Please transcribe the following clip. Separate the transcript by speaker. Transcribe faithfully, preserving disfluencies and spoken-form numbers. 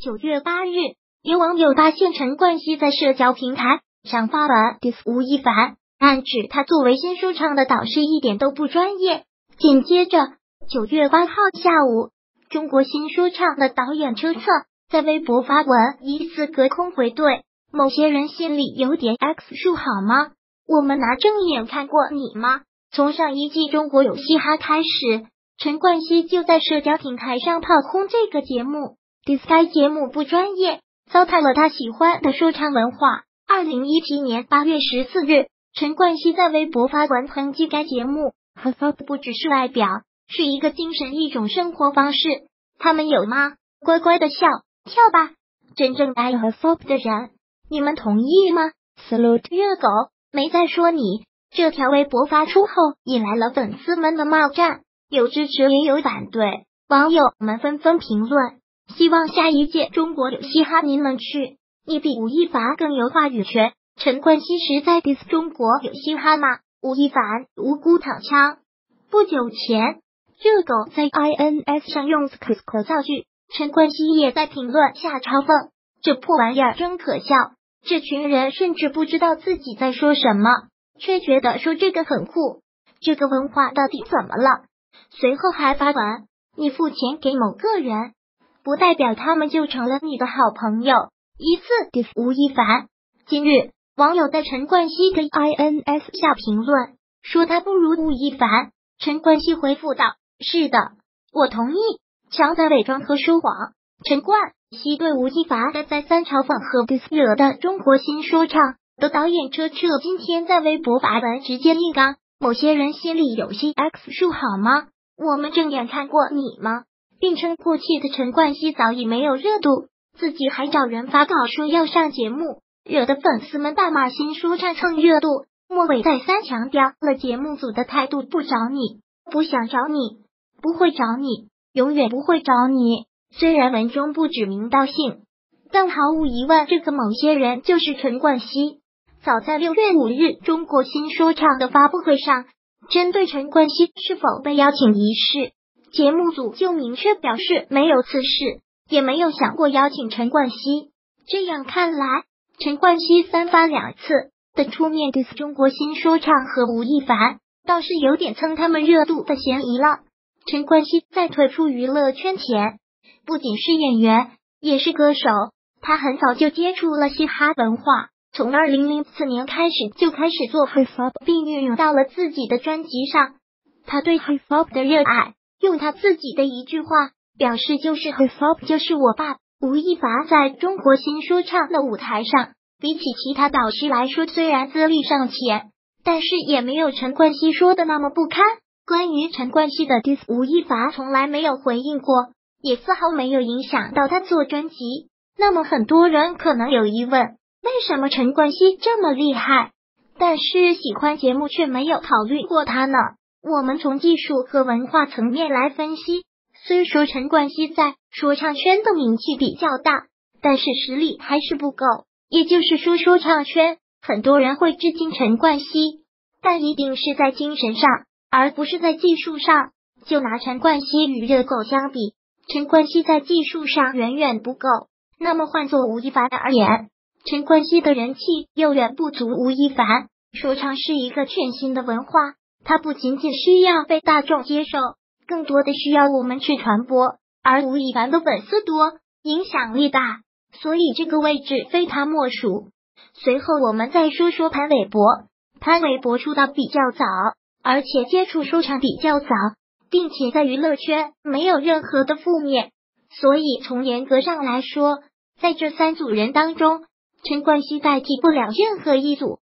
Speaker 1: 九月八日，有网友发现陈冠希在社交平台上发文 diss 吴亦凡，暗指他作为新说唱的导师一点都不专业。紧接着，九月八号下午，中国新说唱的导演车策在微博发文，疑似隔空回怼，某些人心里有点 X 数好吗？我们拿正眼看过你吗？从上一季中国有嘻哈开始，陈冠希就在社交平台上炮轰这个节目 ，diss 该节目不专业，糟蹋了他喜欢的说唱文化。二零一七年八月十四日，陈冠希在微博发文抨击该节目 ，hip hop 不只是外表，是一个精神，一种生活方式。他们有吗？乖乖的笑跳吧，真正爱 hip hop 的人，你们同意吗 ？Salute 热狗没再说你。这条微博发出后，引来了粉丝们的骂战，有支持也有反对，网友们纷纷评论，希望下一届中国有嘻哈您能去，你比吴亦凡更有话语权。陈冠希实在 diss 中国有嘻哈吗？吴亦凡无辜躺枪。不久前，热狗在 I N S 上用 skr 造句，陈冠希也在评论下嘲讽，这破玩意儿真可笑。这群人甚至不知道自己在说什么，却觉得说这个很酷，这个文化到底怎么了？随后还发文，你付钱给某个人，不代表他们就成了你的好朋友，疑似 diss 吴亦凡。今日，网友在陈冠希的 I N S 下评论，说他不如吴亦凡。陈冠希回复道：是的，我同意，常在伪装和说谎。陈冠希对吴亦凡的再三嘲讽和 diss 惹的中国新说唱的导演车澈今天在微博发文直接硬刚，某些人心里有些 X 数好吗？我们正眼看过你吗？并称过气的陈冠希早已没有热度，自己还找人发稿说要上节目，惹得粉丝们大骂新说唱蹭热度。末尾再三强调了节目组的态度，不找你，不想找你，不会找你，永远不会找你。虽然文中不指名道姓，但毫无疑问，这个某些人就是陈冠希。早在六月五日，中国新说唱的发布会上，针对陈冠希是否被邀请一事，节目组就明确表示没有此事，也没有想过邀请陈冠希。这样看来，陈冠希三番两次的出面 diss 中国新说唱和吴亦凡，倒是有点蹭他们热度的嫌疑了。陈冠希在退出娱乐圈前，不仅是演员，也是歌手。他很早就接触了嘻哈文化，从二零零四年开始就开始做 hip hop， 并运用到了自己的专辑上。他对 hip hop 的热爱，用他自己的一句话表示，就是 hip hop 就是我爸。吴亦凡在中国新说唱的舞台上，比起其他导师来说，虽然资历尚浅，但是也没有陈冠希说的那么不堪。关于陈冠希的 diss 吴亦凡从来没有回应过，也丝毫没有影响到他做专辑。那么很多人可能有疑问，为什么陈冠希这么厉害，但是喜欢节目却没有考虑过他呢？我们从技术和文化层面来分析，虽说陈冠希在说唱圈的名气比较大，但是实力还是不够。也就是说，说唱圈很多人会致敬陈冠希，但一定是在精神上，而不是在技术上。就拿陈冠希与热狗相比，陈冠希在技术上远远不够。那么换作吴亦凡而言，陈冠希的人气又远不足吴亦凡。说唱是一个全新的文化，它不仅仅需要被大众接受，更多的需要我们去传播。而吴亦凡的粉丝多，影响力大，所以这个位置非他莫属。随后我们再说说潘玮柏。潘玮柏出道比较早，而且接触说唱比较早，并且在娱乐圈没有任何的负面，所以从严格上来说，在这三组人当中，陈冠希代替不了任何一组。